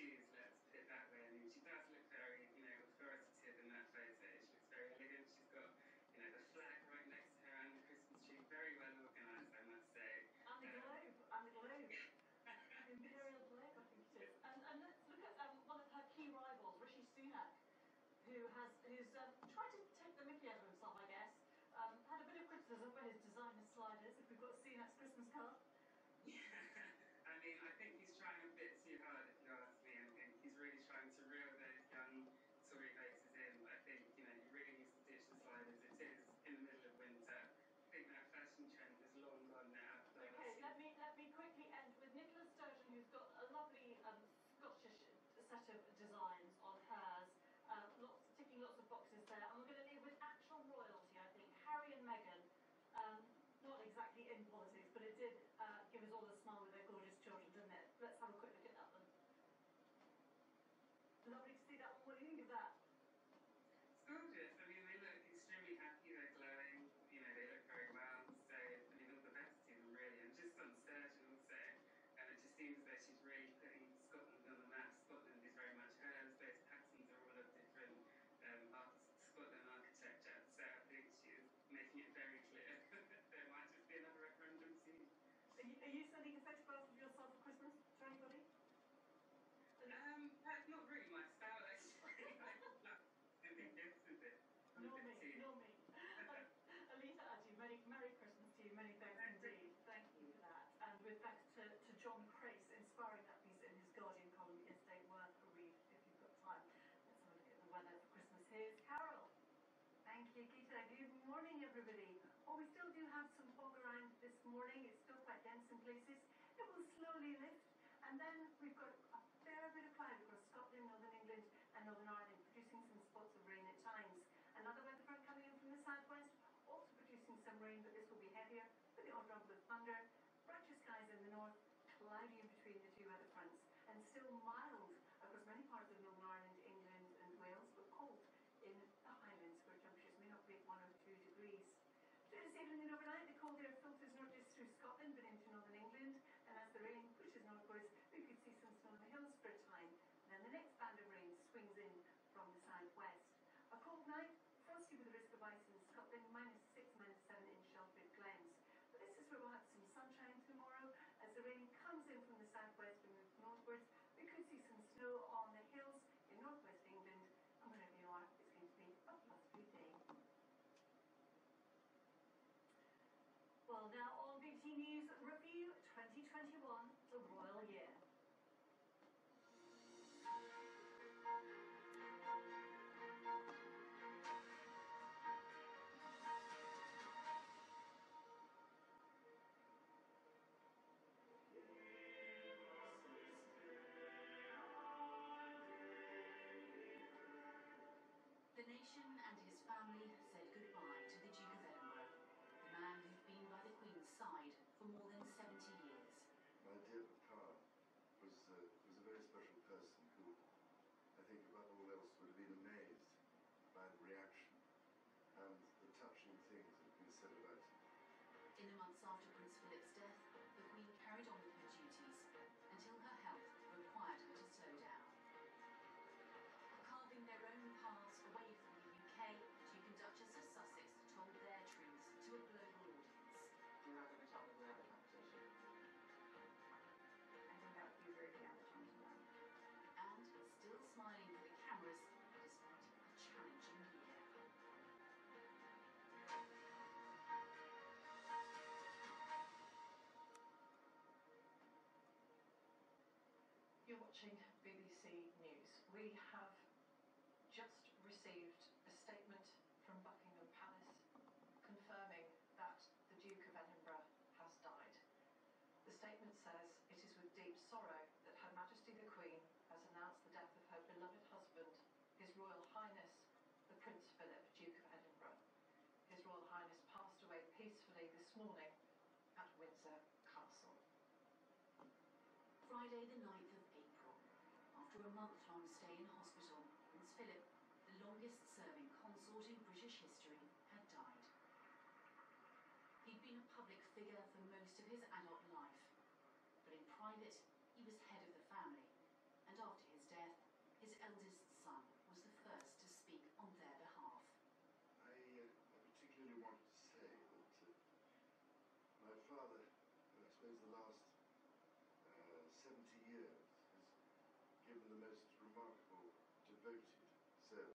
shoes, let's put it that way. I mean, she does look very, authoritative in that photo. She looks very elegant. She's got, the flag right next to her and the Christmas tree, very well organised, I must say. And the globe, the Imperial globe, I think it is. And let's look at one of her key rivals, Rishi Sunak, who's tried to take the mickey out of himself, I guess. Had a bit of criticism for his designer sliders, if we've got Sunak's Christmas card. Yeah, I mean, I think he's trying a bit too hard, if you ask me. I think he's really trying to reel those young Tory voters in. I think, he really needs to ditch the sliders. It is in the middle of winter. I think that fashion trend is long gone now. Okay, let me quickly end with Nicola Sturgeon, who's got a lovely Scottish set of designs on hers. Ticking lots of boxes there. And we're going to leave with actual royalty, I think. Harry and Meghan. Not exactly in politics, but it did give us all a smile with their gorgeous children, didn't it? Let's have a quick look at that one. Lovely to see that one. What do you think of that? It's gorgeous. I mean, they look extremely happy. They're glowing. They look very well. So, all the best to them, really. And just on Sturgeon also. And it just seems as though she's really putting Scotland on the map. Scotland is very much hers. Those patterns are all of different Scotland architecture, so I think she's making it very clear that there might just be another referendum soon. Are you sending a photograph of yourself for Christmas to anybody? That's not really my style, actually. I love sending gifts, is it? Nor me. Alita Adju, Merry Christmas to you, many thanks indeed. Thank you for that. And with thanks to John Crace, inspiring that piece in his Guardian column yesterday, worth a read if you've got time. Let's have a look at the weather for Christmas. Here's Carol. Thank you, Gita. Good morning, everybody. Well, we still do have some fog around this morning. It's still quite dense in places. It will slowly lift. And then we've got a fair bit of cloud across Scotland, Northern England and Northern Ireland, producing some spots of rain at times. Another weather front coming in from the southwest, also producing some rain, but this will be heavier, with the odd rumble of thunder. Brighter skies in the north, cloudy in between the two weather fronts, and still mild across many parts of Northern Ireland, England and Wales, but cold in the Highlands, where temperatures may not break 1 or 2 degrees. Through this evening and overnight, the cold air filters not just through Scotland, but into Northern England, and as the rain pushes northwards, we could see some snow in the hills for a time. And then the next band of rain swings in from the southwest. A cold night, frosty with the risk of ice in Scotland, -6, -7 in Shelford Glens. But this is where we'll have some sunshine tomorrow. As the rain comes in from the southwest and moves northwards, we could see some snow on the hills in northwest England, and wherever you are, it's going to be a blustery day. Well, now on BBC News Review 2021, the Royal Year. The nation and his family said goodbye to the Duke of Edinburgh, the man who'd been by the Queen's side for more than 70 years. My dear Papa was a very special person who, I think above all else, would have been amazed by the reaction and the touching things that have been said about him. In the months after Prince Philip's death, the Queen carried on with her duties until her health required her to slow down. Carving their own paths away from the UK, Duke and Duchess of Sussex told their truths to a global audience. You're not going to tell me we have a competition. I think that would be very damaging to them. And still smiling for the cameras despite a challenging year. You're watching BBC News. We have just received a statement from Buckingham Palace confirming that the Duke of Edinburgh has died. The statement says, "It is with deep sorrow that Her Majesty the Queen has announced the death of her beloved husband, His Royal Highness, the Prince Philip, Duke of Edinburgh. His Royal Highness passed away peacefully this morning at Windsor Castle." Friday the 9th of April. After a month-long stay in hospital, Prince Philip, the longest-serving consort in British history, had died. He'd been a public figure for most of his adult life, but in private, he was head of the family, and after his father, I suppose the last 70 years, has given the most remarkable, devoted